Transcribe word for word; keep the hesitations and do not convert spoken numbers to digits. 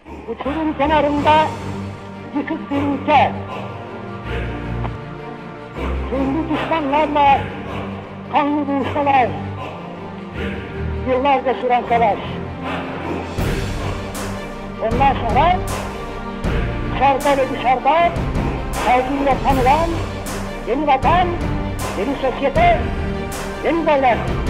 Uçurum kenarında yıkık bir ülke. Kendi düşmanlarla kanlı boğuşmalar. Yıllarca süren savaş. Ondan sonra içeride ve dışarıda saygıyla tanılan yeni vatan, yeni sosyete, yeni devlet.